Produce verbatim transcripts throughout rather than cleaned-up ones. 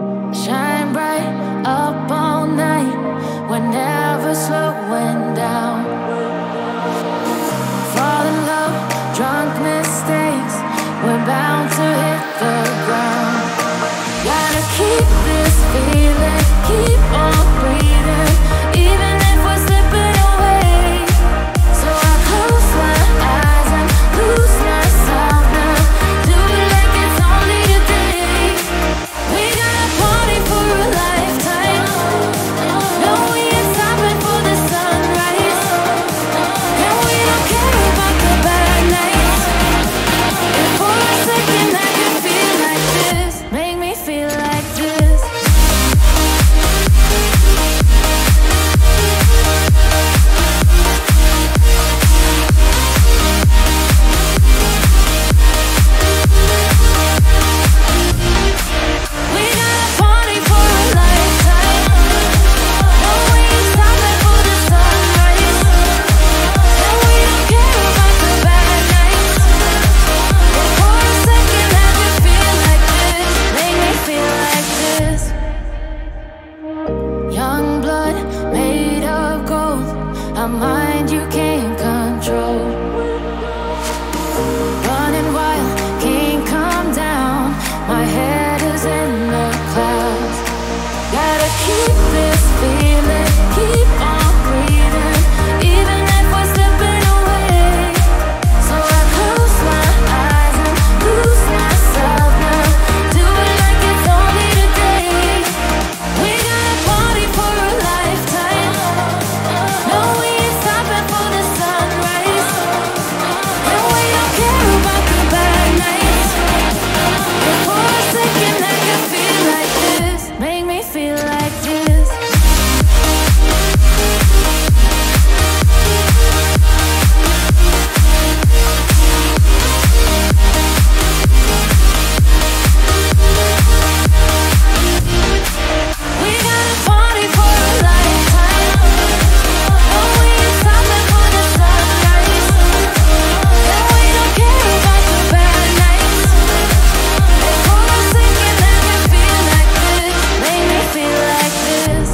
Shine bright up all night, we're never slowing down. Fall in love, drunk mistakes, we're bound to hit the ground. Gotta keep this feeling, keep on breathing, even if we're slipping away. So I close my eyes and lose myself now, do it like it's only today. We got a party for a lifetime, no, we ain't stopping for the sunrise. And we don't care about the bad nights. If for a second I can feel like this, make me feel like this. We got a party for a lifetime, no, we ain't stopping for the sunrise. And we don't care about the bad nights. If for a second I can feel like this, make me feel like this. Young blood made of gold, a mind you can't control. Running wild, can't come down, my head is in the clouds. Gotta keep this feeling, keep on breathing, even if we're slipping away. So I close my eyes and lose myself now, do it like it's only today. We got a party for a lifetime, no, we ain't stopping for the sunrise. And we don't care about the bad nights. If for a second I can feel like this, make me feel like this. We got a party for a lifetime, no, we ain't stopping for the sunrise. And we don't care about the bad nights. If for a second I can feel like this, make me feel like this.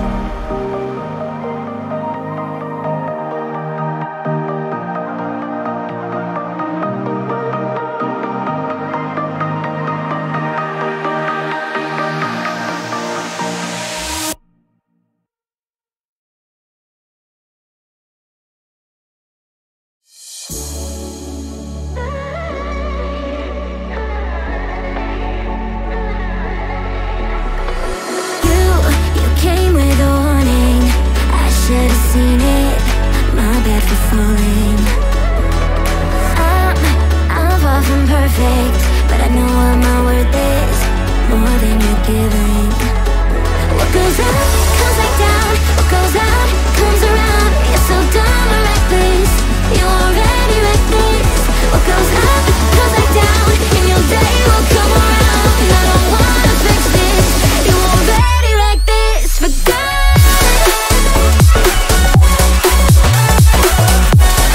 You, you came with a warning. I should have seen it. My bad for falling. I'm, I'm far from perfect, but I know what my worth is, more than you're giving. What goes up, comes back down. What goes out, comes around. You're so dumb or reckless, you already reckless. What goes up, comes back down, and your day will come around. I don't wanna fix this, you already like this. For God,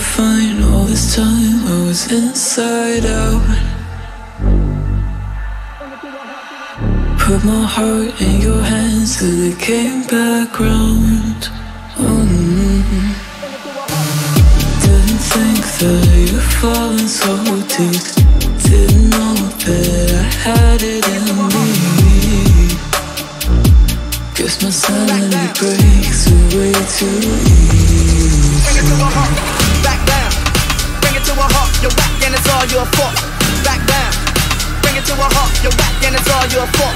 fine all this time. I was inside out. Put my heart in your hands till it came back round. Mm-hmm. Didn't think that you'd fallen so deep. Didn't know that I had it in me. Guess my sanity breaks away too easy. Bring it to a halt, back down. Bring it to a halt, you're whack and it's all your fault. Back down. Bring it to a halt, you're whack and it's all your fault.